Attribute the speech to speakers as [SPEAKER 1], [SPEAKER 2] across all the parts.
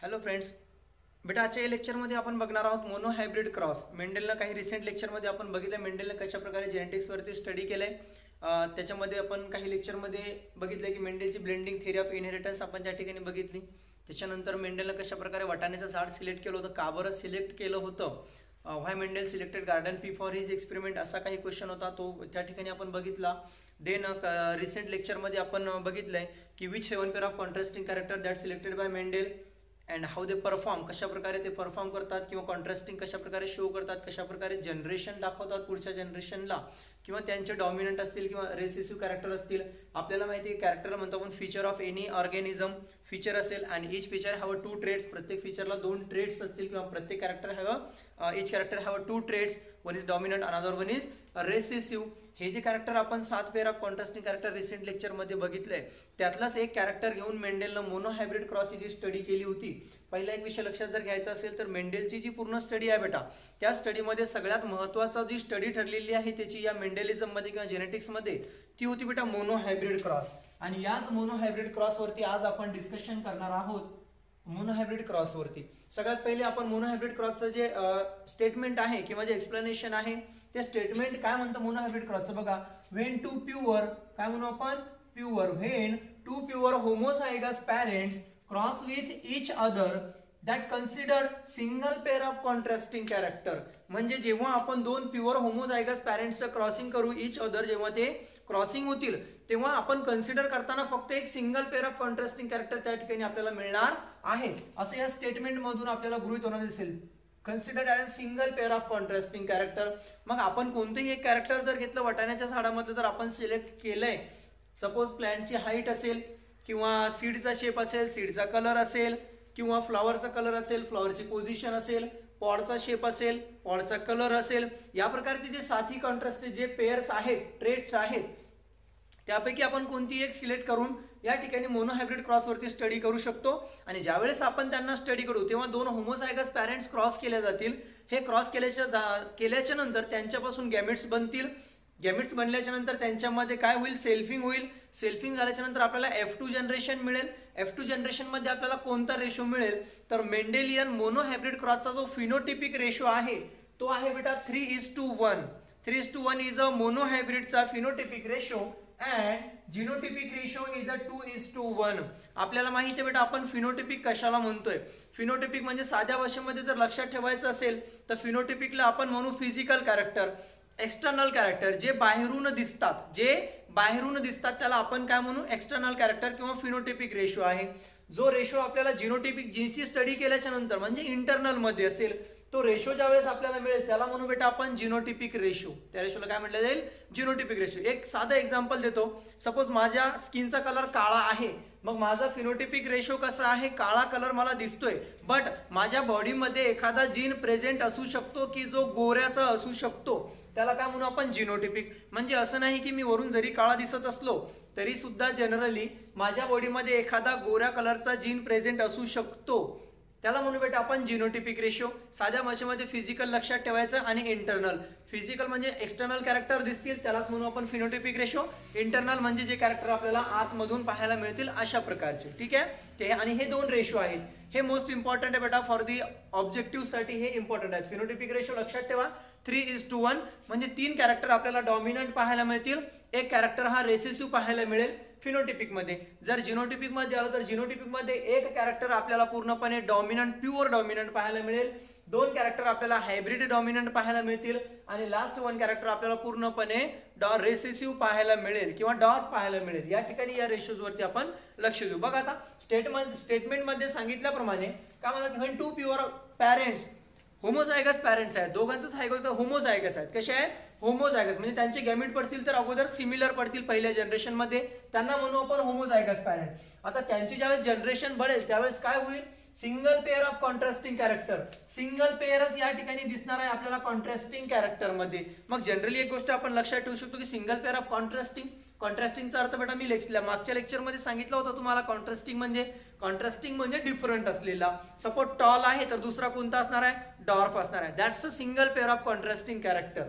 [SPEAKER 1] Hello friends, बेटा आजच्या लेक्चरमध्ये आपण बघणार आहोत मोनो हायब्रिड क्रॉस. मेंडेलनं काही रिसेंट लेक्चरमध्ये आपण बघितलं मेंडेलनं कशा प्रकारे जेनेटिक्सवरती स्टडी केलंय. त्याच्यामध्ये आपण काही लेक्चरमध्ये बघितलं की मेंडेलची ब्लेंडिंग थिअरी ऑफ इनहेरिटन्स आपण त्या ठिकाणी बघितली. त्याच्यानंतर मेंडेलनं कशा प्रकारे वाटाण्याचं झाड सिलेक्ट केलं होतं, का बरं सिलेक्ट केलं होतं, why Mendel selected garden pea for his experiment, असा काही क्वेश्चन होता तो त्या ठिकाणी आपण बघितला. देन रिसेंट लेक्चरमध्ये आपण बघितलंय की which 7 pair of contrasting character that selected by Mendel and how they perform, कशा प्रकारे ते परफॉर्म करतात किंवा कॉन्ट्रास्टिंग कशा प्रकारे शो करतात, कशा प्रकारे जनरेशन दाखवतात पुढच्या जनरेशनला, किंवा त्यांचे डॉमिनंट असतील किंवा रेसेसिव्ह कॅरेक्टर असतील. आपल्याला माहिती आहे कॅरेक्टरला म्हणतो आपण feature of any organism. Feature असेल आणि इच फीचर हॅव 2 ट्रेड्स, प्रत्येक फीचरला 2 ट्रेड्स असतील किंवा प्रत्येक character have each character have 2 traits, one is dominant another one is recessive. हे जे कॅरेक्टर आपण 7 pair of contrasting character recent लेक्चरमध्ये बघितलंय त्यातलाच एक कॅरेक्टर घेऊन मेंडेलनं मोनो हायब्रिड क्रॉसची जी स्टडी केली होती. पहिला एक विषय लक्षात जर घ्यायचा असेल तर मेंडेलची जी पूर्ण स्टडी आहे बेटा, त्या स्टडीमध्ये सगळ्यात महत्त्वाचा जी स्टडी ठरलेली आहे त्याची या मेंडेलिझममध्ये किंवा जेनेटिक्समध्ये ती होती बेटा मोनो हायब्रिड क्रॉस. आणि याच मोनो हायब्रिड क्रॉसवरती आज आपण डिस्कशन करणार आहोत. मोनो हायब्रिड क्रॉसवरती सगळ्यात पहिले आपण मोनो हायब्रिड क्रॉसचं जे स्टेटमेंट आहे किंवा जे एक्सप्लेनेशन आहे ते स्टेटमेंट काय म्हणतं मोनो हायब्रिड क्रॉसचं बघा. व्हेन टू प्युअर, काय म्हणू आपण, pure, when two pure homozygous parents cross with each other that considered single pair of contrasting character. म्हणजे जेव्हा आपण 2 प्युअर होमोझायगस पॅरेंट्सचं क्रॉसिंग करू इच अदर, जेव्हा ते क्रॉसिंग होतील तेव्हा आपण कन्सिडर करताना फक्त एक single pair of contrasting character त्या ठिकाणी आपल्याला मिळणार आहे, असं या स्टेटमेंट मधून आपल्याला गृहीत होणार दिसेल. Consider as single pair of contrasting character. मग आपण कोणतेही एक कॅरेक्टर जर घेतलं वाटाण्याच्या झाडामध्ये जर आपण सिलेक्ट केलंय, सपोज प्लॅन्टची हाईट असेल किंवा सीडचा शेप असेल, सीडचा कलर असेल किंवा फ्लॉवरचा कलर असेल, फ्लॉवरची पोझिशन असेल, पॉडचा शेप असेल, पॉडचा कलर असेल, या प्रकारचे जे साथी कॉन्ट्रास्ट जे पेअर्स आहेत, ट्रेट्स आहेत, त्यापैकी आपण कोणती एक सिलेक्ट करून या ठिकाणी मोनो हायब्रिड क्रॉस वरती स्टडी करू शकतो. आणि ज्यावेळेस आपण त्यांना स्टडी करू तेव्हा 2 होमोझायगस पॅरेंट्स क्रॉस केले जातील. हे क्रॉस केल्याच्या नंतर त्यांच्यापासून गॅमेट्स बनतील. गॅमेट्स बनल्याच्या नंतर त्यांच्यामध्ये काय होईल, सेल्फिंग होईल. सेल्फिंग झाल्याच्या नंतर आपल्याला F2 जनरेशन मिळेल. F2 जनरेशन मध्ये आपल्याला कोणता रेशो मिळेल तर मेंडेलियन मोनो हायब्रिड क्रॉसचा जो फिनोटिपिक रेशो आहे तो आहे बेटा 3:1. 3:1 is a monohybrid phenotypic ratio and genotypic ratio is a 2:1. आपल्याला माहिती आहे बेटा आपण फिनोटिपिक कशाला म्हणतोय. फिनोटिपिक म्हणजे साध्या भाषेमध्ये जर लक्षात ठेवायचं असेल तर फिनोटिपिकला आपण म्हणू फिजिकल कॅरेक्टर, एक्सटर्नल कॅरेक्टर, जे बाहेरून दिसतात त्याला आपण काय म्हणू, एक्सटर्नल कॅरेक्टर किंवा फिनोटिपिक रेशो आहे. जो रेशो आपल्याला जिनोटिपिक जीनची स्टडी केल्याच्या नंतर म्हणजे इंटरनल मध्ये असेल तो रेशो ज्यावेळेस आपल्याला मिळेल त्याला म्हणू बेटा आपण जिनोटिपिक रेशो. त्या रेशोला काय म्हटलं जाईल, जिनोटिपिक रेशो. एक साधं एक्झाम्पल देतो. सपोज माझ्या स्किनचा कलर काळा आहे, मग माझा फिनोटिपिक रेशो कसा आहे, काळा कलर मला दिसतोय, बट माझ्या बॉडीमध्ये एखादा जीन प्रेझेंट असू शकतो की जो गोऱ्याचा असू शकतो, त्याला काय म्हणू आपण, जिनोटिपिक. म्हणजे असं नाही की मी वरून जरी काळा दिसत असलो तरी सुद्धा जनरली माझ्या बॉडीमध्ये एखादा गोऱ्या कलरचा जीन प्रेझेंट असू शकतो, त्याला म्हणू बेटा आपण जिनोटिपिक रेशो. साध्या भाषेमध्ये फिजिकल लक्षात ठेवायचं आणि इंटरनल. फिजिकल म्हणजे एक्सटर्नल कॅरेक्टर दिसतील त्यालाच म्हणू आपण फिनोटिपिक रेशो. इंटरनल म्हणजे जे कॅरेक्टर आपल्याला आतमधून पाहायला मिळतील अशा प्रकारचे. ठीक आहे ते. आणि हे 2 रेशो आहेत, हे मोस्ट इम्पॉर्टंट आहे बेटा फॉर दी ऑब्जेक्टिव्ह साठी. हे इम्पॉर्टंट आहे. फिनोटिपिक रेशो लक्षात ठेवा 3:1 म्हणजे 3 कॅरेक्टर आपल्याला डॉमिनंट पाहायला मिळतील, एक कॅरेक्टर हा रेसेसिव्ह पाहायला मिळेल फिनोटिपिक मध्ये. जर जिनोटिपिक मध्ये आलो तर जिनोटिपिक मध्ये एक कॅरेक्टर आपल्याला पूर्णपणे डॉमिनंट, प्युअर डॉमिनंट पाहायला मिळेल, 2 कॅरेक्टर आपल्याला हायब्रिड डॉमिनंट पाहायला मिळतील आणि लास्ट 1 कॅरेक्टर आपल्याला पूर्णपणे रेसेसिव्ह पाहायला मिळेल किंवा डॉर्फ पाहायला मिळेल. या ठिकाणी या रेशोज वरती आपण लक्ष देऊ. बघा आता स्टेटमेंट मध्ये सांगितल्याप्रमाणे काय म्हणतात, when 2 pure parents, homozygous parents आहेत, दोघांचंच होमोझायगस आहेत. कसे आहेत, होमोझायगस म्हणजे त्यांचे गॅमेट पडतील तर अगोदर सिमिलर पडतील पहिल्या जनरेशन मध्ये, त्यांना म्हणू आपण होमोझायगस पॅरेंट. आता त्यांची ज्यावेळेस जनरेशन बढेल त्यावेळेस काय होईल, single pair of contrasting character. Single पेअरच या ठिकाणी दिसणार आहे आपल्याला कॉन्ट्रास्टिंग कॅरेक्टर मध्ये. मग जनरली एक गोष्ट आपण लक्षात ठेवू शकतो की सिंगल पेअर ऑफ कॉन्ट्रास्टिंगचा अर्थ बेटा मी मागच्या लेक्चरमध्ये सांगितलं होतं तुम्हाला. कॉन्ट्रास्टिंग म्हणजे डिफरंट असलेला. सपोज टॉल आहे तर दुसरा कोणता असणार आहे, डॉर्फ असणार आहे. That's a single pair of contrasting character.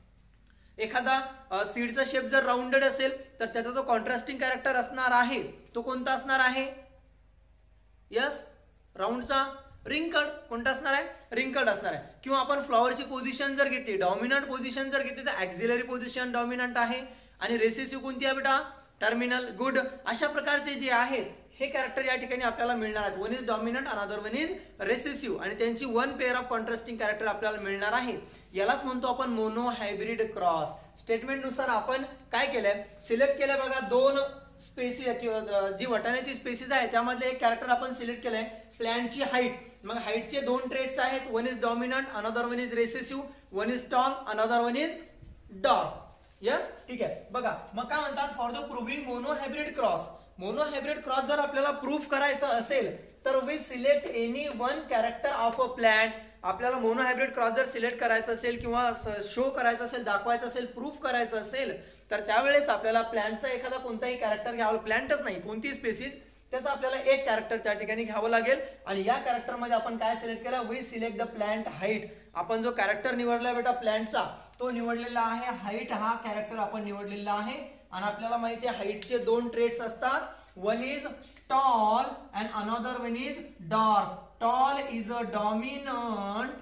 [SPEAKER 1] एखादा सीडचा शेप जर राउंडेड असेल तर त्याचा जो कॉन्ट्रास्टिंग कॅरेक्टर असणार आहे तो कोणता असणार आहे, यस राऊंडचा रिंकल्ड. कोणता असणार आहे? रिंकल्ड असणार आहे. किंवा आपण फ्लॉवरची पोझिशन जर घेतली, डॉमिनंट पोझिशन जर घेतली तर ऍक्झिलरी पोझिशन डॉमिनंट आहे. आणि रेसेसिव्ह कोणती आहे बेटा? टर्मिनल. गुड. अशा प्रकारचे जे आहेत हे कॅरेक्टर या ठिकाणी आपल्याला मिळणार आहेत. One is dominant, another one is recessive, आणि त्यांची one pair of contrasting character आपल्याला मिळणार आहे. यालाच म्हणतो आपण मोनो हायब्रिड क्रॉस. स्टेटमेंट नुसार आपण काय केलंय? सिलेक्ट केलंय बघा, दोन स्पेसिस किंवा जी वाटाण्याची स्पेसिस आहे त्यामधले एक कॅरेक्टर आपण सिलेक्ट केलंय, प्लॅन्टची हाईट. मग हाईटचे दोन ट्रेट्स आहेत, one is dominant, another one is recessive. One is tall, another one is dwarf. Yes, ठीक आहे. बघा मग काय म्हणतात? For the proving monohybrid cross. Monohybrid cross जर आपल्याला प्रूव्ह करायचं असेल तर we select any one character of a plant. आपल्याला मोनो हायब्रिड क्रॉस जर सिलेक्ट करायचं असेल किंवा शो करायचं असेल, दाखवायचं असेल, प्रूव्ह करायचं असेल तर त्यावेळेस आपल्याला प्लॅन्टचा एखादा कोणताही कॅरेक्टर घ्यावा. प्लॅन्टच नाही, कोणती स्पेसिस, त्याचा आपल्याला एक कॅरेक्टर त्या ठिकाणी घ्यावं लागेल. आणि या कॅरेक्टर मध्ये आपण काय सिलेक्ट केलं? We select the plant height. आपण जो कॅरेक्टर निवडला बेटा प्लॅन्टचा तो निवडलेला आहे. हाईट हा कॅरेक्टर आपण निवडलेला आहे. आणि आपल्याला माहिती आहे हाईटचे दोन ट्रेट्स असतात, one is tall and another one is dwarf. Tall is a dominant,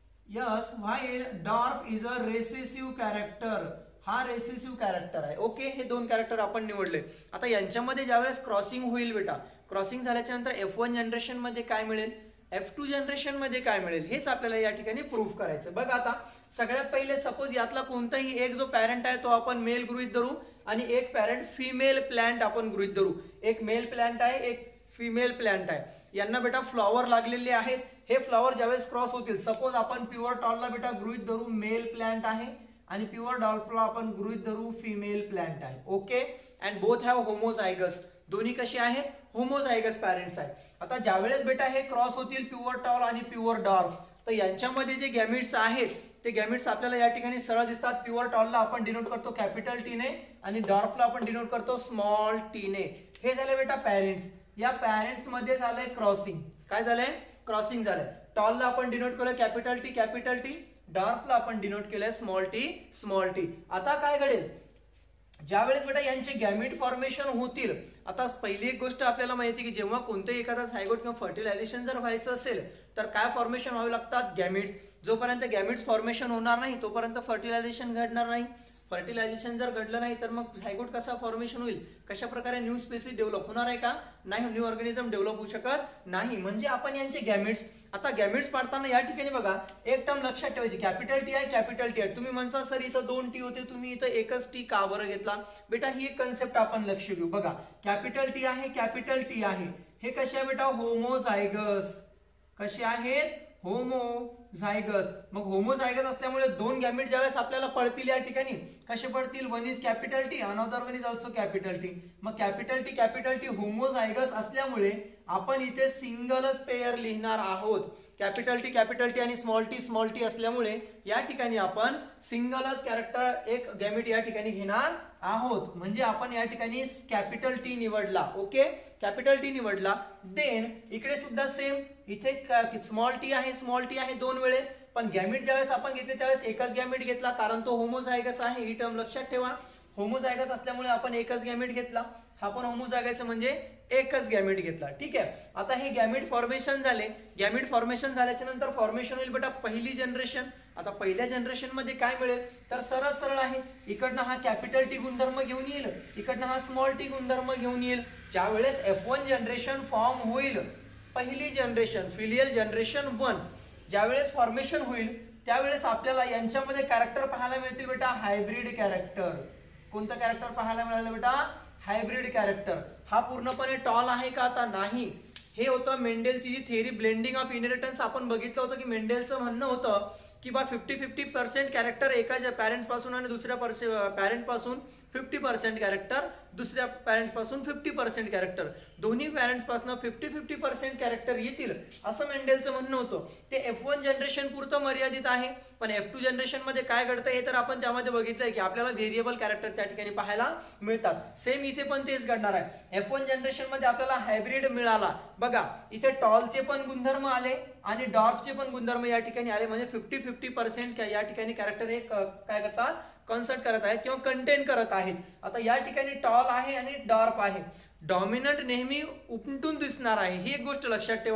[SPEAKER 1] yes, while dwarf is a recessive character. हा रेसेसिव्ह कॅरेक्टर आहे. ओके, हे दोन कॅरेक्टर आपण निवडले. आता यांच्यामध्ये ज्यावेळेस क्रॉसिंग होईल बेटा, क्रॉसिंग झाल्याच्या नंतर F1 जनरेशन मध्ये काय मिळेल, F2 जनरेशन मध्ये काय मिळेल, हेच आपल्याला या ठिकाणी प्रूव्ह करायचं. बघा आता सगळ्यात पहिले सपोज यातला कोणताही एक जो पॅरेंट आहे तो आपण मेल गृहीत धरू आणि एक पॅरेंट फिमेल प्लांट आपण गृहीत धरू. एक मेल प्लांट आहे, एक फिमेल प्लांट आहे. यांना बेटा फ्लॉवर लागलेले आहेत. हे फ्लॉवर ज्यावेळेस क्रॉस होतील, सपोज आपण प्युअर टॉलला बेटा गृहीत धरू मेल प्लांट आहे आणि प्युअर डॉल्फला आपण गृहीत धरू फिमेल प्लांट आहे. Okay, and both have homozygous. दोन्ही कशी आहेत? होमोझायगस पॅरेंट्स आहेत. आता ज्यावेळेस बेटा हे क्रॉस होतील प्युअर टॉल आणि प्युअर डॉर्फ, तर यांच्यामध्ये जे गॅमिट्स आहेत ते गॅमिट्स आपल्याला या ठिकाणी सरळ दिसतात. प्युअर टॉलला आपण डिनोट करतो कॅपिटल टी ने आणि डॉर्फला आपण डिनोट करतो स्मॉल टी ने. हे झाले बेटा पॅरेंट्स. या पॅरेंट्स मध्ये झालंय क्रॉसिंग. काय झालंय? क्रॉसिंग झालंय. टॉलला आपण डिनोट केलं कॅपिटल टी कॅपिटल टी, डॉर्फला आपण डिनोट केलंय स्मॉल टी स्मॉल टी. आता काय घडेल? ज्यावेळेस बेटा यांचे गॅमिट फॉर्मेशन होतील, आता पहिली एक गोष्ट आपल्याला माहिती की जेव्हा कोणतेही एखादा झायगोट किंवा फर्टिलायझेशन जर व्हायचं असेल तर काय फॉर्मेशन व्हावे लागतात? गॅमिट्स. जोपर्यंत गॅमिट्स फॉर्मेशन होणार नाही तोपर्यंत फर्टिलायझेशन घडणार नाही. फर्टिलायझेशन जर घडलं नाही तर मग झायगोट कसा फॉर्मेशन होईल? कशा प्रकारे न्यू स्पेसिस डेव्हलप होणार आहे का? नाही, न्यू ऑर्गॅनिझम डेव्हलप होऊ शकत नाही. म्हणजे आपण यांचे गॅमिट्स, आता गॅमिट्स पाडताना या ठिकाणी बघा एक टर्म लक्षात ठेवायची, कॅपिटल टी आहे कॅपिटल टी आहे. तुम्ही म्हणता सर इथं दोन टी होते, तुम्ही इथं एकच टी का बरं घेतला? बेटा ही एक कन्सेप्ट आपण लक्ष घेऊ. बघा कॅपिटल टी आहे कॅपिटल टी आहे, हे कसे आहे बेटा? होमोझायगस. कसे आहेत? होमोझायगस. मग होमोझायगस असल्यामुळे दोन गॅमिट ज्यावेळेस आपल्याला पडतील या ठिकाणी कसे पडतील? One is capital T, another one is also capital T. मग कॅपिटल टी होमोझायगस असल्यामुळे आपण इथे सिंगलच पेयर लिहिणार आहोत. कॅपिटल टी आणि स्मॉल टी असल्यामुळे या ठिकाणी आपण सिंगलच कॅरेक्टर एक गॅमिट या ठिकाणी घेणार आहोत. म्हणजे आपण या ठिकाणी कॅपिटल टी निवडला. ओके, कॅपिटल टी निवडला. देन इकडे सुद्धा सेम, इथे स्मॉल टी आहे दोन वेळेस, पण गॅमिट ज्यावेळेस आपण घेतले त्यावेळेस एकच गॅमिट घेतला कारण तो होमोझायगस आहे. ही टर्म लक्षात ठेवा. होमोझायगस असल्यामुळे आपण एकच गॅमिट घेतला. हा पण होमोझायगस म्हणजे एकच गॅमिट घेतला. ठीक आहे. आता हे गॅमिट फॉर्मेशन झाले. गॅमिट फॉर्मेशन झाल्याच्या नंतर फॉर्मेशन होईल बेटा पहिली जनरेशन. आता पहिल्या जनरेशन मध्ये काय मिळेल? तर सरळ सरळ आहे, इकडनं हा कॅपिटल टी गुणधर्म घेऊन येईल, इकडनं हा स्मॉल टी गुणधर्म घेऊन येईल. ज्यावेळेस F1 जनरेशन फॉर्म होईल, पहिली जनरेशन फिलियल जनरेशन 1 ज्यावेळेस फॉर्मेशन होईल त्यावेळेस आपल्याला यांच्यामध्ये कॅरेक्टर पाहायला मिळतील बेटा हायब्रिड कॅरेक्टर. कोणतं कॅरेक्टर पाहायला मिळालं बेटा? Hybrid character. हा पूर्णपणे टॉल आहे का? आता नाही. हे होतं मेंडेलची जी थेअरी ब्लेंडिंग ऑफ इनहेरिटन्स आपण बघितलं होतं की मेंडेलचं म्हणणं होतं की बा 50-50% कॅरेक्टर एकाच्या पॅरेंट्स पासून आणि दुसऱ्या पॅरेंट पासून 50% कॅरेक्टर, दुसऱ्या पॅरेंट्स पासून 50% कॅरेक्टर, दोन्ही पॅरेंट्स पासून 50-50% कॅरेक्टर येतील असं मेंडेलचं म्हणणं होतं. ते F1 जनरेशन पुरतं मर्यादित आहे. पण F2 जनरेशन मध्ये काय घडतं हे तर आपण त्यामध्ये बघितलंय की आपल्याला व्हेरिएबल कॅरेक्टर त्या ठिकाणी पाहायला मिळतात. सेम इथे पण तेच घडणार आहे. F1 जनरेशन मध्ये आपल्याला हायब्रिड मिळाला. बघा इथे टॉलचे पण गुणधर्म आले आणि डॉर्फचे पण गुणधर्म या ठिकाणी आले. म्हणजे 50-50% या ठिकाणी कॅरेक्टर हे काय करतात? कन्सर्ट करत आहेत किंवा कंटेन करत आहेत. आता या ठिकाणी टॉल आहे आणि डॉर्फ आहे. डॉमिनंट नेहमी उपटून दिसणार आहे, ही एक गोष्ट लक्षात ठेवा.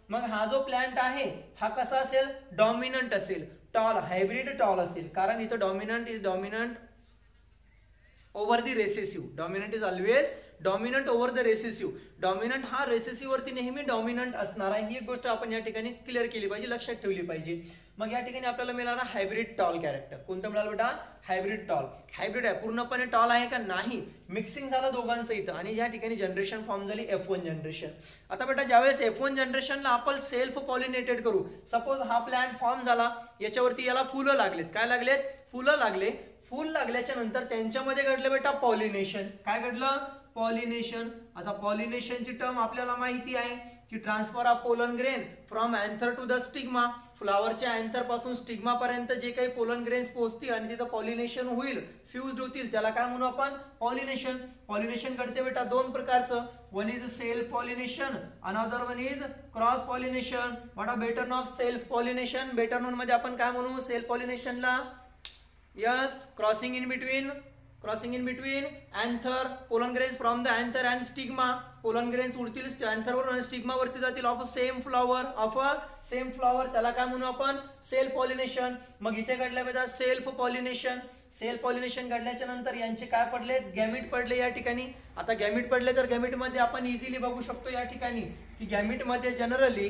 [SPEAKER 1] मग हा जो प्लांट आहे हा कसा असेल, डॉमिनंट असेल, टॉल, हायब्रिड टॉल असेल, कारण इथं dominant is dominant over the recessive. Dominant is always dominant over the recessive. Dominant हा रेसेसिव्ह वरती नेहमी डॉमिनंट असणार आहे, ही एक गोष्ट आपण या ठिकाणी क्लिअर केली पाहिजे, लक्षात ठेवली पाहिजे. मग या ठिकाणी आपल्याला मिळाला हायब्रिड टॉल कॅरेक्टर. कोणतं मिळालं बेटा, हायब्रिड टॉल. हायब्रिड आहे, पूर्णपणे टॉल आहे का, नाही, मिक्सिंग झालं दोघांचं इथं, आणि या ठिकाणी जनरेशन फॉर्म झाली F1 जनरेशन. आता बेटा ज्यावेळेस F1 जनरेशनला आपण सेल्फ पॉलिनेटेड करू, सपोज हा प्लांट फॉर्म झाला, याच्यावरती याला फुलं लागलेत, काय लागलेत, फुलं लागले. फुल लागल्याच्या नंतर त्यांच्यामध्ये घडलं बेटा पॉलिनेशन. काय घडलं, पॉलिनेशन. आता पॉलिनेशनची टर्म आपल्याला माहिती आहे की transfer of pollen grain from anther to the stigma. फ्लावरच्या अँथर पासून स्टिग्मा पर्यंत जे काही पोलन ग्रेन्स पोहोचतील आणि तिथं पॉलिनेशन होईल, फ्यूज्ड होतील, त्याला काय म्हणू आपण, पॉलिनेशन. पॉलिनेशन घडते बेटा दोन प्रकारचं, one is self pollination, another one is cross pollination. बेटा better of self pollination, better known मध्ये आपण काय म्हणू, सेल्फ पॉलिनेशनला, yes, crossing in between anther, pollen grains from the anther and stigma. pollen grains उडतील anther वरून आणि stigma वरती जातील ऑफ सेम फ्लॉवर, त्याला काय म्हणू आपण, सेल्फ पॉलिनेशन. मग इथे घडल्या बेटा सेल्फ पॉलिनेशन. सेल्फ पॉलिनेशन घडल्याच्या नंतर यांचे काय पडले, गॅमिट पडले या ठिकाणी. आता गॅमिट पडले तर गॅमिट मध्ये आपण इझिली बघू शकतो या ठिकाणी की गॅमिट मध्ये जनरली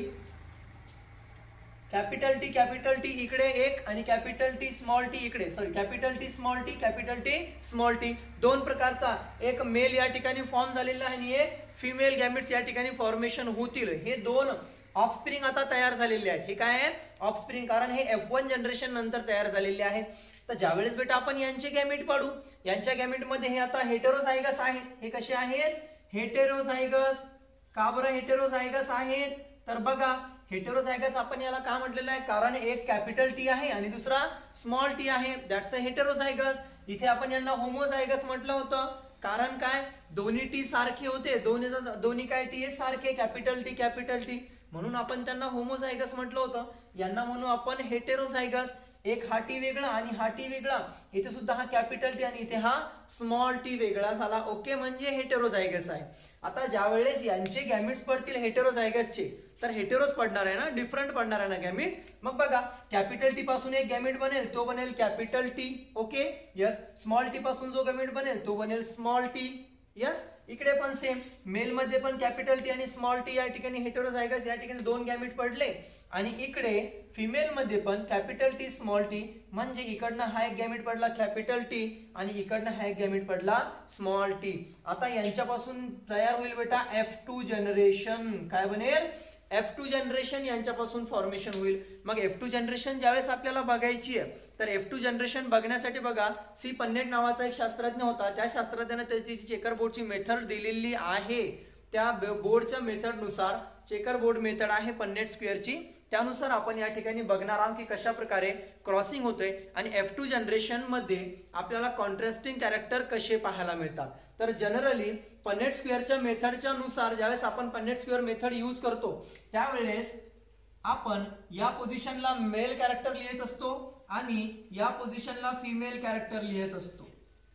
[SPEAKER 1] कॅपिटल टी इकडे एक आणि कॅपिटल टी स्मॉल टी इकडे, sorry capital T small T दोन प्रकारचा एक मेल या ठिकाणी फॉर्म झालेला आहे आणि एक फिमेल गॅमिट्स या ठिकाणी फॉर्मेशन होतील. हे दोन ऑफस्प्रिंग आता तयार झालेले आहेत. हे काय आहे, ऑफस्प्रिंग, कारण हे F1 जनरेशन नंतर तयार झालेले आहेत. तर ज्यावेळेस बेटा आपण यांचे गॅमिट पाडू, यांच्या गॅमिट मध्ये हे आता हेटेरोझायगस आहेत. हे कसे आहेत, हेटेरोझायगस. का बरं हेटेरोझायगस आहेत, तर बघा हेटेरोझायगस आपण याला का म्हटलेलं आहे, कारण एक कॅपिटल टी आहे आणि दुसरा स्मॉल टी आहे, दॅट्स अ हेटेरोझायगस. इथे आपण यांना होमोझायगस म्हटलं होतं, कारण काय, दोन्ही टी सारखे होते, दोन्ही काय टी सारखे, कॅपिटल टी, म्हणून आपण त्यांना होमोझायगस म्हटलं होतं. यांना म्हणू आपण हेटेरोझायगस. एक हा टी वेगळा आणि हा टी वेगळा, इथे सुद्धा हा कॅपिटल टी आणि इथे हा स्मॉल टी वेगळा झाला. ओके, म्हणजे हेटेरोझायगस आहे. आता ज्या वेळेस यांचे गॅमिट्स पडतील हेटेरोझायगसचे, तर हेटेरोस पडणार आहे ना, डिफरंट पडणार आहे ना गॅमिट. मग बघा कॅपिटल टी पासून एक गॅमिट बनेल, तो बनेल capital T. Okay, yes. Small T पासून जो गॅमिट बनेल तो बनेल स्मॉल टी. यस, इकडे पण सेम, मेल मध्ये पण कॅपिटल टी आणि स्मॉल टी या ठिकाणी हेटेरोझायगस या ठिकाणी दोन गॅमिट पडले, आणि इकडे फिमेल मध्ये पण कॅपिटल टी स्मॉल टी, म्हणजे इकडनं हा एक गॅमिट पडला कॅपिटल टी आणि इकडनं हा एक गॅमिट पडला स्मॉल टी. आता यांच्यापासून तयार होईल बेटा F2 जनरेशन. काय बनेल, F2 जनरेशन यांच्यापासून फॉर्मेशन होईल. मग F2 जनरेशन ज्यावेळेस आपल्याला बघायची आहे, तर F2 जनरेशन बघण्यासाठी बघा सी पन्नेट नावाचा एक शास्त्रज्ञ होता, त्या शास्त्रज्ञाने त्याची चेकर बोर्डची मेथड दिलेली आहे. त्या बोर्डच्या मेथड नुसार, चेकर बोर्ड मेथड आहे पन्नेट स्क्वेअरची, त्यानुसार आपण या ठिकाणी बघणार आहोत की कशा प्रकारे क्रॉसिंग होते आणि F2 जनरेशन मध्ये आपल्याला कॉन्ट्रास्टिंग कॅरेक्टर कसे पाहायला मिळतात. तर जनरली पन्नेट स्क्वेअरच्या मेथडच्या नुसार ज्यावेळेस आपण पन्नेट स्क्वेअर मेथड यूज करतो, त्यावेळेस आपण या पोझिशनला मेल कॅरेक्टर लिहित असतो आणि या पोझिशनला फिमेल कॅरेक्टर लिहित असतो.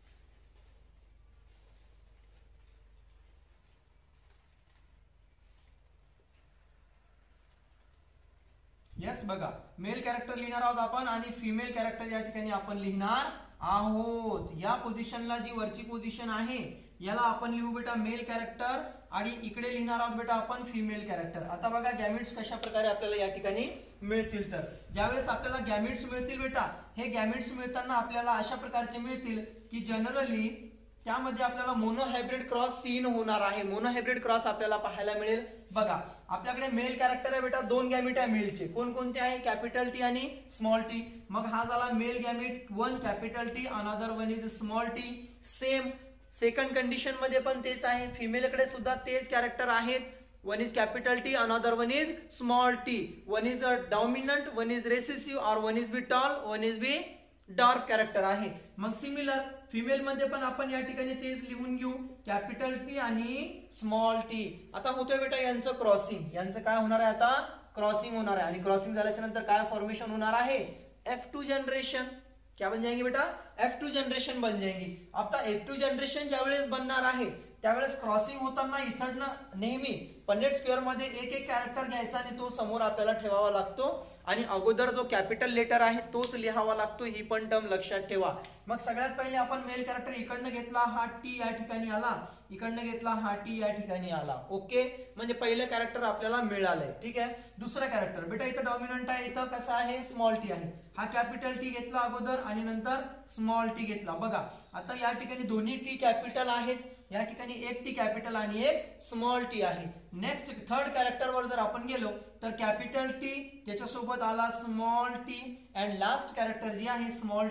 [SPEAKER 1] यस, बघा मेल कॅरेक्टर लिहिणार आहोत आपण आणि फिमेल कॅरेक्टर या ठिकाणी आपण लिहिणार आहोत. या पोझिशनला जी वरची पोझिशन आहे याला आपण लिहू बेटा मेल कॅरेक्टर आणि इकडे लिहिणार आहोत बेटा आपण फिमेल कॅरेक्टर. आता बघा गॅमिट्स कशा प्रकारे आपल्याला या ठिकाणी मिळतील. तर ज्यावेळेस आपल्याला गॅमिट्स मिळतील बेटा, हे गॅमिट्स मिळताना आपल्याला अशा प्रकारचे मिळतील की जनरली त्यामध्ये आपल्याला मोनोहायब्रिड क्रॉस सीन होणार आहे. मोनोहायब्रिड क्रॉस आपल्याला पाहायला मिळेल. बघा आपल्याकडे मेल कॅरेक्टर आहे बेटा, दोन गॅमिट आहे मेलचे. कोणकोणते आहे, कॅपिटल टी आणि स्मॉल टी. मग हा झाला male gamete, one capital T, another one is small T. Same second condition मध्ये पण तेच आहे, फिमेलकडे सुद्धा तेच कॅरेक्टर आहेत. One is capital T, another one is small T. One is a dominant, one is recessive, और one is be tall, one is be dark character आहे. मग सिमिलर फिमेल मध्ये पण आपण या ठिकाणी तेच लिहून घेऊ, कॅपिटल टी आणि स्मॉल टी. आता होतोय बेटा यांचं क्रॉसिंग. यांचं काय होणार आहे, आता क्रॉसिंग होणार आहे आणि क्रॉसिंग झाल्याच्या नंतर काय फॉर्मेशन होणार आहे, F2 जनरेशन. क्या बन जाएंगे बेटा, F2 जनरेशन बन जाएंगी. आता F2 जनरेशन ज्यावेळेस बनणार आहे त्यावेळेस क्रॉसिंग होताना इथडनं नेहमी पनेट स्क्वेअर मध्ये एक एक कॅरेक्टर घ्यायचा आणि तो समोर आपल्याला ठेवावा लागतो आणि अगोदर जो कॅपिटल लेटर आहे तोच लिहावा लागतो, ही पण टर्म लक्षात ठेवा. मग सगळ्यात पहिले आपण मेल कॅरेक्टर इकडनं घेतला, हा टी या ठिकाणी आला, इकडनं घेतला, हा टी या ठिकाणी आला. ओके, म्हणजे पहिलं कॅरेक्टर आपल्याला मिळालंय. ठीक आहे. दुसरं कॅरेक्टर बेटा इथं डॉमिनंट आहे, इथं कसं आहे स्मॉल टी आहे. हा कॅपिटल टी घेतला अगोदर आणि नंतर स्मॉल टी घेतला. बघा आता या ठिकाणी दोन्ही टी कॅपिटल आहेत, या ठिकाणी एक टी कॅपिटल आणि एक स्मॉल टी आहे. नेक्स्ट थर्ड कॅरेक्टर वर जर आपण गेलो तर कॅपिटल टी त्याच्यासोबत आला small T and last character जी आहे स्मॉल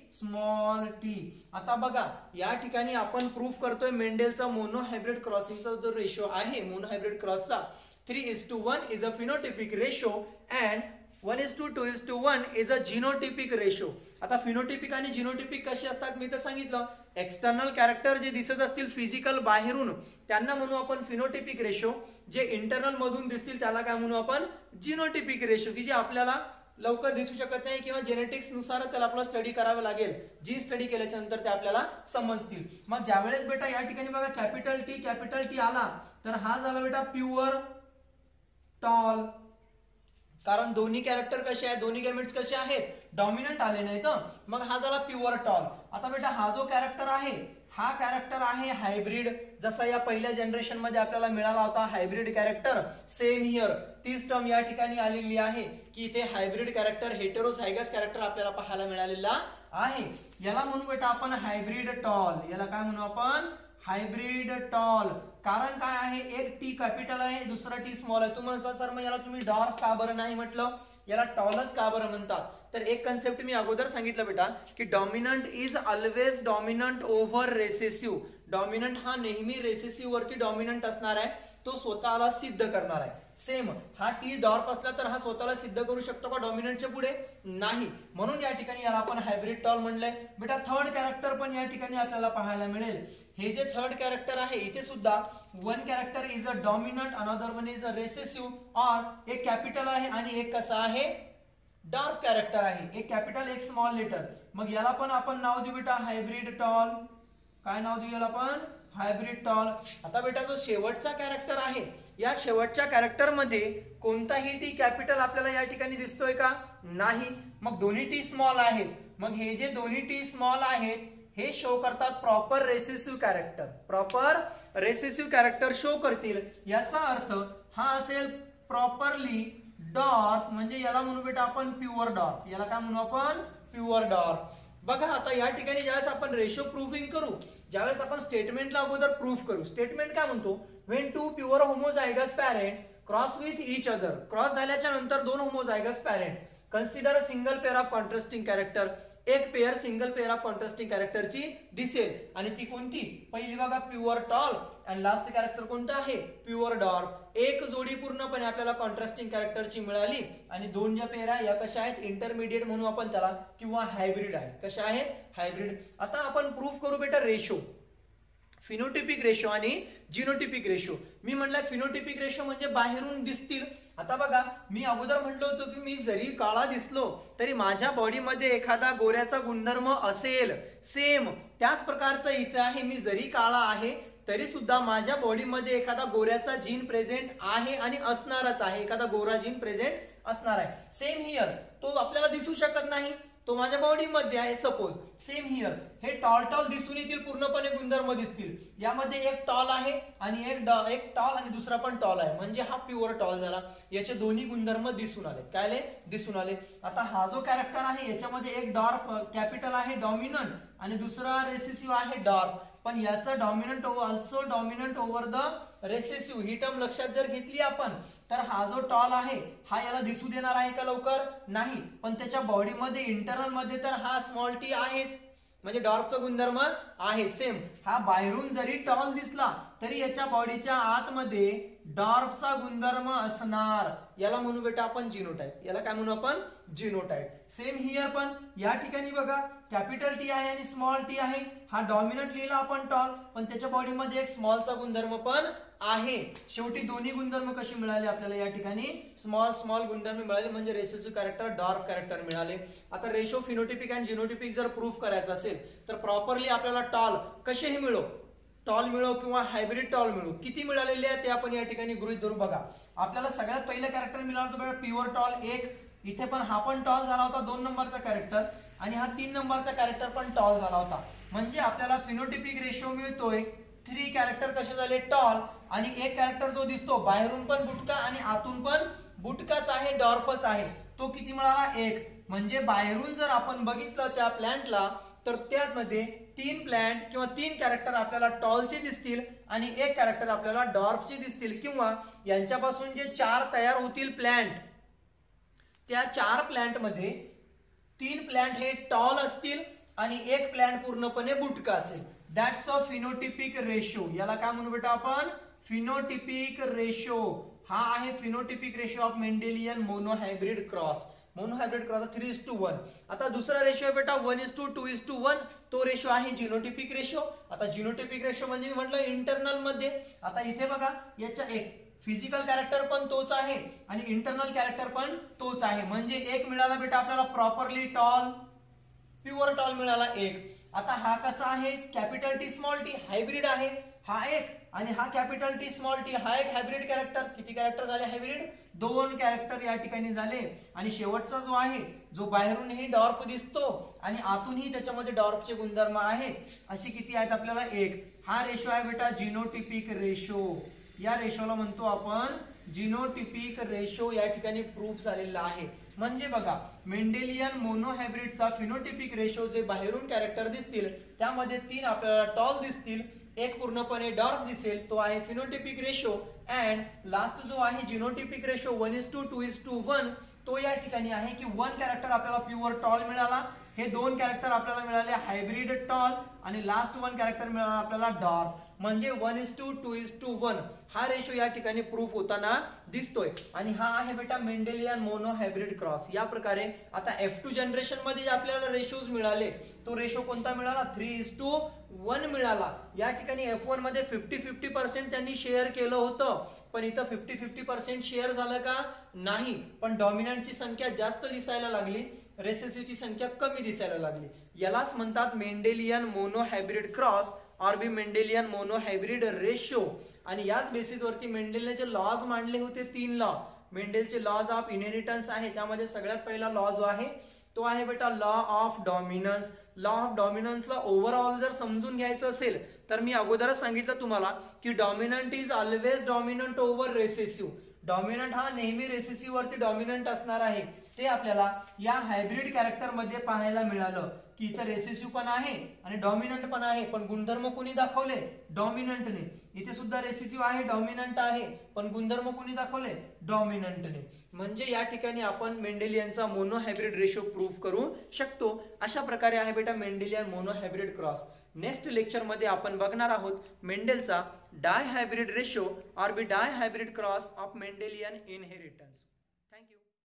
[SPEAKER 1] टी. आता बघा या ठिकाणी आपण प्रूफ करतोय मेंडेलचा मोनो हायब्रिड क्रॉसिंगचा जो रेशो आहे मोनो हायब्रिड क्रॉसचा 3:1 is a phenotypic ratio and 1:2:1 is a genotypic ratio. आता फिनोटिपिक आणि जिनोटिपिक कसे असतात मी तर सांगितलं. एक्सटर्नल कॅरेक्टर जे दिसत असतील फिजिकल बाहेरून त्यांना म्हणू आपण फिनोटिपिक रेशो, जे इंटरनल मधून दिसतील त्याला काय म्हणू आपण जिनोटिपिक रेशो, की जे आपल्याला लवकर दिसू शकत नाही किंवा जेनेटिक्स नुसार त्याला आपल्याला स्टडी करावं लागेल. जी स्टडी केल्याच्या नंतर ते आपल्याला समजतील. मग ज्यावेळेस बेटा या ठिकाणी बघा कॅपिटल टी आला तर हा झाला बेटा प्युअर टॉल, कारण दोन्ही कॅरेक्टर कसे आहेत, दोन्ही गॅमेट्स कसे आहेत डॉमिनंट आले नाही तर मग हा झाला प्युअर टॉल. आता बेटा हा जो कॅरेक्टर आहे हा कॅरेक्टर आहे हायब्रिड, जसा या पहिल्या जनरेशन मध्ये आपल्याला मिळाला होता हायब्रिड कॅरेक्टर. सेम हिअर तीच टर्म या ठिकाणी आलेली आहे की इथे हायब्रिड कॅरेक्टर हेटेरोझायगस कॅरेक्टर आपल्याला पाहायला मिळालेला आहे. याला म्हणू बेटा आपण हायब्रिड टॉल. याला काय म्हणू आपण हायब्रिड टॉल. कारण काय आहे, एक टी कॅपिटल आहे दुसरा टी स्मॉल आहे. तुम्हाला सर मग याला तुम्ही डॉर्फ का बरं नाही म्हटलं, याला टॉलच का बरं म्हणतात, तर एक कन्सेप्ट मी अगोदर सांगितलं बेटा की dominant is always dominant over recessive. Dominant हा नेहमी रेसेसिव्ह वरती डॉमिनंट असणार आहे, तो स्वतःला सिद्ध करणार आहे. सेम हा टी डॉर्फ असला तर हा स्वतःला सिद्ध करू शकतो का डॉमिनंटच्या पुढे, नाही. म्हणून या ठिकाणी याला आपण हायब्रिड टॉल म्हणलंय. बेटा थर्ड कॅरेक्टर पण या ठिकाणी आपल्याला पाहायला मिळेल. हे जे थर्ड कॅरेक्टर आहे इथे सुद्धा one character is a dominant, another one is a recessive, और एक कॅपिटल आहे आणि एक कसा आहे डॉर्फ कॅरेक्टर आहे. एक कॅपिटल एक स्मॉल लेटर. मग याला पण आपण नाव देऊ बेटा हायब्रिड टॉल. काय नाव देऊ याला आपण हायब्रिड टॉल. आता बेटा जो शेवटचा कॅरेक्टर आहे या शेवटच्या कॅरेक्टर मध्ये कोणताही टी कॅपिटल आपल्याला या ठिकाणी दिसतोय का, नाही. मग दोन्ही टी स्मॉल आहेत. मग हे जे दोन्ही टी स्मॉल आहेत हे शो करतात proper recessive character. Proper recessive character show करतील. याचा अर्थ हा असेल प्रॉपरली डॉर्फ, म्हणजे याला म्हणू बेटा आपण प्युअर डॉर्फ. याला काय म्हणू आपण प्युअर डॉर्फ. बघा आता या ठिकाणी ज्यावेळेस आपण रेशो प्रूफिंग करू, ज्यावेळेस आपण स्टेटमेंटला अगोदर प्रूफ करू. स्टेटमेंट काय म्हणतो, when two pure homozygous parents cross with each other. Cross झाल्याच्या नंतर दोन homozygous parent consider a single pair of contrasting character. एक pair single pair of contrasting कॅरेक्टरची दिसेल आणि ती कोणती, पहिली बघा प्युअर टॉल आणि लास्ट कॅरेक्टर कोणतं आहे प्युअर डॉर्फ. एक जोडी पूर्णपणे आपल्याला कॉन्ट्रास्टिंग कॅरेक्टरची मिळाली आणि दोन ज्या पेअर आहे या कशा आहेत इंटरमिडिएट म्हणू आपण त्याला, किंवा हायब्रिड आहे. कशा आहेत हायब्रिड. आता आपण प्रूफ करू बेटा रेशो, फिनोटिपिक रेशो आणि जिनोटिपिक रेशो. मी म्हटलं फिनोटिपिक रेशो म्हणजे बाहेरून दिसतील. आता बघा मी अगोदर म्हटलं होतं की मी जरी काळा दिसलो तरी माझ्या बॉडीमध्ये एखादा गोऱ्याचा गुणधर्म असेल. सेम त्याच प्रकारचं इथं आहे, मी जरी काळा आहे तरी सुद्धा माझ्या बॉडीमध्ये एखादा गोऱ्याचा जीन प्रेझेंट आहे आणि असणारच आहे. एखादा गोरा जीन प्रेझेंट असणार आहे. सेम हिअर तो आपल्याला दिसू शकत नाही, तो माझ्या बॉडीमध्ये आहे सपोज. सेम हिअर हे टॉल टॉल दिसून येतील, पूर्णपणे गुणधर्म दिसतील. यामध्ये एक टॉल आहे आणि एक टॉल आणि दुसरा पण टॉल आहे, म्हणजे हा प्युअर टॉल झाला. याचे दोन्ही गुणधर्म दिसून आले. काय आले दिसून आले. आता हा जो कॅरेक्टर आहे याच्यामध्ये एक डॉर्फ कॅपिटल आहे डॉमिनंट आणि दुसरा रेसेसिव्ह आहे डॉर्फ. पण याचा dominant also dominant over the recessive. ही टर्म लक्षात जर घेतली आपण तर हा जो टॉल आहे हा याला दिसू देणार आहे का लवकर, नाही. पण त्याच्या बॉडीमध्ये इंटरनल मध्ये तर हा स्मॉल टी आहेच, म्हणजे डॉर्फचा गुणधर्म आहे. सेम हा बाहेरून जरी टॉल दिसला तरी याच्या बॉडीच्या आतमध्ये डॉर्फचा गुणधर्म असणार. याला म्हणू बेटा आपण जिनोटाइप. याला काय म्हणू आपण जिनोटाइप. सेम हिअर पण या ठिकाणी बघा कॅपिटल टी आहे आणि स्मॉल टी आहे. हा डॉमिनंट लिहिला आपण टॉल, पण त्याच्या बॉडीमध्ये एक स्मॉलचा गुणधर्म पण आहे. शेवटी दोन्ही गुणधर्म कशी मिळाले आपल्याला या ठिकाणी स्मॉल स्मॉल गुणधर्म मिळाले, म्हणजे रेसेसिव्ह कॅरेक्टर डॉर्फ कॅरेक्टर मिळाले. आता रेशो फिनोटिपिक आणि जिनोटिपिक जर प्रूफ करायचं असेल तर प्रॉपरली आपल्याला टॉल कसेही मिळो, टॉल मिळो किंवा हायब्रिड टॉल मिळो, किती मिळालेले आहे ते आपण या ठिकाणी गृहीत धरू. बघा आपल्याला सगळ्यात पहिलं कॅरेक्टर मिळालं होतं प्युअर टॉल 1, इथे पण हा पण टॉल झाला होता 2 नंबरचा कॅरेक्टर, आणि हा 3 नंबरचा कॅरेक्टर पण टॉल झाला होता. म्हणजे आपल्याला फिनोटिपिक रेशो मिळतोय 3 कॅरेक्टर कसे झाले टॉल, आणि एक कॅरेक्टर जो दिसतो बाहेरून पण बुटका आणि आतून पण बुटकाच आहे, डॉर्फच आहे, तो किती मिळाला 1. म्हणजे बाहेरून जर आपण बघितलं त्या प्लांटला तर त्यामध्ये 3 प्लांट किंवा 3 कॅरेक्टर आपल्याला टॉलचे दिसतील आणि एक कॅरेक्टर आपल्याला डॉर्फचे दिसतील, किंवा यांच्यापासून जे 4 तयार होतील प्लांट, त्या 4 प्लांट मध्ये 3 प्लांट हे टॉल असतील आणि एक प्लांट पूर्णपणे बुटका असेल. That's a phenotypic ratio. याला काय म्हणू बेटा आपण? Phenotypic ratio. हा आहे phenotypic ratio of Mendelian monohybrid cross. Monohybrid cross 3:1. आता दुसरा रेशो आहे बेटा 1:2:1. तो रेशो आहे जिनोटिपिक रेशो. आता जिनोटिपिक रेशो म्हणजे मी म्हटलं इंटरनल मध्ये. आता इथे बघा याच्या एक फिजिकल कॅरेक्टर पण तोच आहे आणि इंटरनल कॅरेक्टर पण तोच आहे. म्हणजे एक मिळाला बेटा आपल्याला प्रॉपरली टॉल, प्युअर टॉल मिळाला 1. आता हा कसा आहे? Capital T small T hybrid आहे, हा एक, आणि हा कॅपिटल टी स्मॉल टी हा एक हायब्रिड कॅरेक्टर. किती कॅरेक्टर झाले हायब्रिड? 2 कॅरेक्टर या ठिकाणी झाले. आणि शेवटचा जो आहे, जो बाहेरूनही डॉर्फ दिसतो आणि आतूनही त्याच्यामध्ये डॉर्फचे गुणधर्म आहे, अशी किती आहेत आपल्याला 1. हा रेशो आहे बेटा जिनोटिपिक रेशो. या रेशोला म्हणतो आपण जिनोटिपिक रेशो. या ठिकाणी प्रूफ झालेला आहे. म्हणजे बघा मेंडेलियन मोनोहायब्रिडचा फिनोटिपिक रेशो जे बाहेरून कॅरेक्टर दिसतील त्यामध्ये 3 आपल्याला टॉल दिसतील, एक पूर्णपणे डॉर्फ दिसेल, तो आहे फिनोटिपिक रेशो. अँड लास्ट जो आहे जिनोटिपिक रेशो 1:2:1, तो या ठिकाणी आहे की 1 कॅरेक्टर आपल्याला प्युअर टॉल मिळाला, हे 2 कॅरेक्टर आपल्याला मिळाले हायब्रिड टॉल, आणि लास्ट 1 कॅरेक्टर मिळाला आपल्याला डॉर्फ. म्हणजे 1:2:1 हा रेशो या ठिकाणी प्रूफ होताना दिसतोय. आणि हा आहे बेटा मेंडेलियन मोनोहायब्रिड क्रॉस. या प्रकारे आता F2 जनरेशन मध्ये आपल्याला रेशोज मिळाले, तो रेशो कोणता मिळाला? 3:1 मिळाला. या ठिकाणी F1 मध्ये 50-50% त्यांनी शेअर केलं होतं, पण इथं 50-50% शेअर झालं का? नाही. पण डॉमिनंटची संख्या जास्त दिसायला लागली, रेसेसिव्हची संख्या कमी दिसायला लागली. यालाच म्हणतात मेंडेलियन मोनोहायब्रिड क्रॉस और बी मेंडेलियन मोनोहायब्रिड रेशो. आणि याच बेसिसवरती मेंडेलने जे लॉज मांडले होते 3 लॉ, मेंडेलचे लॉज ऑफ इनहेरिटन्स आहे, त्यामध्ये सगळ्यात पहिला लॉ जो आहे तो आहे बेटा law of dominance. Law of डॉमिनन्सला ओव्हरऑल जर समजून घ्यायचं असेल तर मी अगोदरच सांगितलं तुम्हाला की dominant is always dominant over recessive. Dominant हा नेहमी रेसेसिव्ह वरती डॉमिनंट असणार आहे. ते आपल्याला या हायब्रिड कॅरेक्टर मध्ये पाहायला मिळालं की इथं रेसेसिव्ह पण आहे आणि डॉमिनंट पण आहे, पण गुणधर्म कोणी दाखवले? डॉमिनंटने. इथे सुद्धा रेसेसिव्ह आहे, डॉमिनंट आहे, पण गुणधर्म कोणी दाखवले? डॉमिनंटने. म्हणजे या ठिकाणी आपण मेंडेलियनचा मोनोहायब्रिड रेशो प्रूफ करू शकतो. अशा प्रकारे आहे बेटा Mendelian monohybrid cross. Next lecture मध्ये आपण बघणार आहोत मेंडेलचा डायहायब्रिड रेशो और बी dihybrid cross of Mendelian inheritance.